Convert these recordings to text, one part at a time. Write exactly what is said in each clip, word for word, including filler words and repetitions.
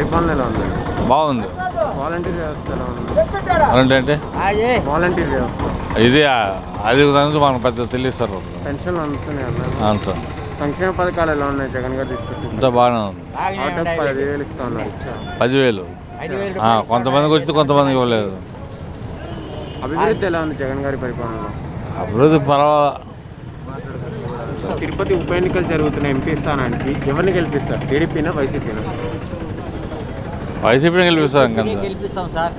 పరిపాలన ఎలా ఉంది? బాగుంది. వాలంటీర్ వ్యవస్థ ఎలా ఉంది? అంటే వాలంటీర్ వ్యవస్థ ఇది అది మనకు పెద్ద తెలియస్తారు. పెన్షన్ అందుతున్నాయి అంత సంక్షేమ పథకాలు ఎలా ఉన్నాయి? జగన్ గారు తీసుకొచ్చి అంతా బాగానే ఉంది. పదివేలు ఇస్తా ఉన్నారు. పదివేలు కొంతమందికి వచ్చి కొంతమందికి ఇవ్వలేదు. అభివృద్ధి ఎలా ఉంది జగన్ గారి పరిపాలనలో? అభివృద్ధి పర్వాలా. తిరుపతి ఉప ఎన్నికలు జరుగుతున్న ఎంపీ స్థానానికి ఎవరిని గెలిపిస్తారు? టీడీపీనా వైసీపీనా? వైసీపీని గెలిపిస్తాం. గెలిపిస్తాం సార్.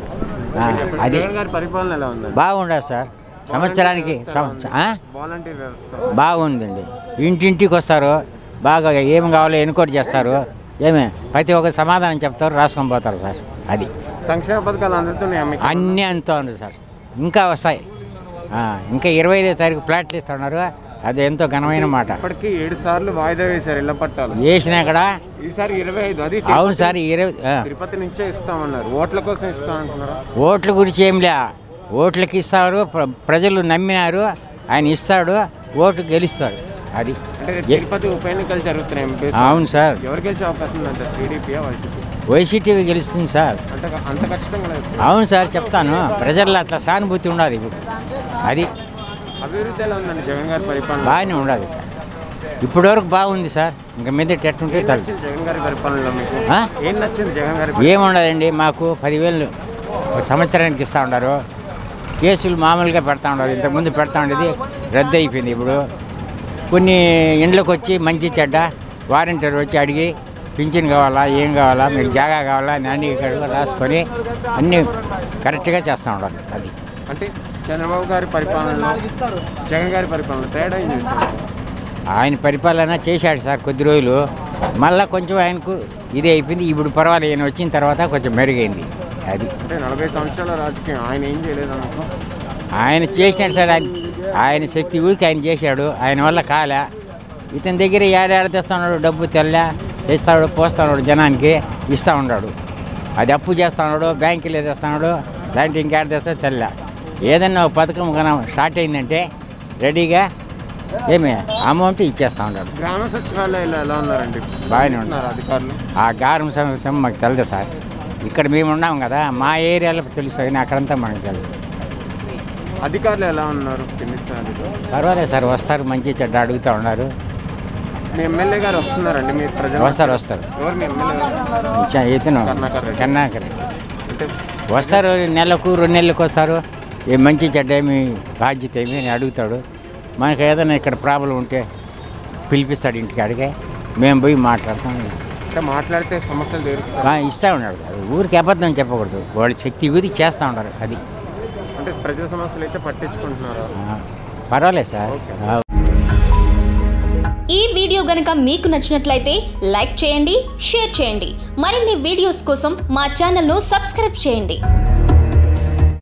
అది జగన్ గారి పరిపాలన ఎలా ఉంది? బాగుండదు సార్. సంవత్సరానికి వాలంటీర్ వ్యవస్థ బాగుందండి. ఇంటింటికి వస్తారు, బాగా ఏం కావాలో ఎన్క్వైరీ చేస్తారు, ఏమే ప్రతి ఒక్క సమాధానం చెప్తారు, రాసుకొని పోతారు సార్. అది సంక్షేమ పథకాలు అందుతున్నాయి అన్నీ అంతా ఉంది సార్. ఇంకా వస్తాయి. ఇంకా ఇరవై ఐదో తారీఖు ప్లాట్లు ఇస్తున్నారు. అది ఎంతో ఘనమైన మాట. ఇప్పటికీ ఏడు సార్లు వాయిదా వేశారు ఇళ్ల పట్టాలు. వేసినా కూడా ఈసారి ఇరవై ఐదు అది అవును సార్. ఇరవై తిరుపతి నుంచే ఇస్తామన్నారు. ఓట్ల కోసం ఇస్తామంటున్నారు. ఓట్ల గురించి ఏం లే, ఓట్లకి ఇస్తారు. ప్రజలు నమ్మినారు, ఆయన ఇస్తాడు, ఓటు గెలుస్తాడు. అది అంటే తిరుపతి ఉప ఎన్నికలు జరుగుతున్నాయి. అవును సార్. ఎవరు గెలిచే అవకాశం ఉందంటే టీడీపీ వైసీపీ? వైసీటీవీ గెలుస్తుంది సార్. అంటే అంత ఖచ్చితంగా అవును సార్, చెప్తాను. ప్రజల్లో అట్లా సానుభూతి ఉండదు ఇప్పుడు. అది అభివృద్ధి ఎలా ఉందండి జగన్ గారి పరిపాలన? బాగానే ఉండదు సార్. ఇప్పటి వరకు బాగుంది సార్. ఇంకా మీద ఎట్టుంటే జగన్ గారి పరిపాలనలో మీకు ఏం నచ్చింది? జగన్ గారి ఏముండదండి, మాకు పదివేలు సంవత్సరానికి ఇస్తూ ఉన్నారు. కేసులు మామూలుగా పెడతా ఉన్నారు. ఇంతకుముందు పెడతా ఉండేది రద్దు అయిపోయింది. ఇప్పుడు కొన్ని ఇండ్లకు వచ్చి మంచి చెడ్డ వారంటీర్ వచ్చి అడిగి పింఛన్ కావాలా, ఏం కావాలా, మీకు జాగా కావాలా, నాని ఇక్కడ రాసుకొని అన్నీ కరెక్ట్గా చేస్తూ ఉండాలి. అది అంటే చంద్రబాబు గారి పరిపాలనలో జగన్ గారి పరిపాలన తేడా ఏం చేశారు? ఆయన పరిపాలన చేశాడు సార్ కొద్ది రోజులు. మళ్ళీ కొంచెం ఆయనకు ఇది అయిపోయింది. ఇప్పుడు పర్వాలేదు, ఆయన వచ్చిన తర్వాత కొంచెం మెరుగైంది. అది అంటే నలభై సంవత్సరాల రాజకీయం ఆయన ఏం చేయలేదు అనుకో. ఆయన చేసినాడు సార్. ఆయన ఆయన శక్తి ఊరికి ఆయన చేశాడు. ఆయన వల్ల కాలే. ఇతని దగ్గర ఏడాడ తెస్తా ఉన్నాడు, డబ్బు తెల్ల తెస్తాడు, పోస్తా ఉన్నాడు, జనానికి ఇస్తూ ఉన్నాడు. అది అప్పు చేస్తూ ఉన్నాడు, బ్యాంకులో తెస్తా ఉన్నాడు, దాంట్లో ఇంకేడ తెస్తా తెల్ల. ఏదన్నా ఒక పథకం కన్నా స్టార్ట్ అయిందంటే రెడీగా ఏమి అమౌంట్ ఇచ్చేస్తూ ఉన్నాడు. గ్రామ సచివాలయాలు ఎలా ఉన్నారండి? బాగానే ఉన్నారు అధికారులు. ఆ గ్రామ సంస్థ మాకు తెలియదు సార్. ఇక్కడ మేము ఉన్నాం కదా, మా ఏరియాలో తెలుస్తుంది, కానీ అక్కడంతా మనకు తెలియదు. అధికారులు ఎలా ఉన్నారు? పర్వాలేదు సార్, వస్తారు, మంచి చెడ్డ అడుగుతూ ఉన్నారు. మీ ఎమ్మెల్యే గారు వస్తున్నారండి? మీరు ప్రజలు వస్తారు వస్తారు ఎవరు మీ ఎమ్మెల్యే? ఇతను కర్ణాకర్ వస్తారు. నెలకు రెండు నెలలకు వస్తారు. ఏ మంచి చెడ్డ ఏమి బాధ్యత ఏమి అని అడుగుతాడు. మనకు ఏదైనా ఇక్కడ ప్రాబ్లం ఉంటే పిలిపిస్తాడు ఇంటికి. అడిగే మేము పోయి మాట్లాడతాం. మాట్లాడితే సమస్యలు తీరుస్తాయి. ఇస్తూ ఉన్నాడు సార్. ఊరికి అబద్ధం చెప్పకూడదు, వాళ్ళ శక్తి ఊరికి చేస్తూ ఉంటారు. అది అంటే ప్రజా సమస్యలు అయితే పట్టించుకుంటున్నారు. పర్వాలేదు సార్. ఈ వీడియో గనుక మీకు నచ్చినట్లయితే లైక్ చేయండి, షేర్ చేయండి. మరిన్ని వీడియోస్ కోసం మా ఛానల్ను సబ్స్క్రైబ్ చేయండి.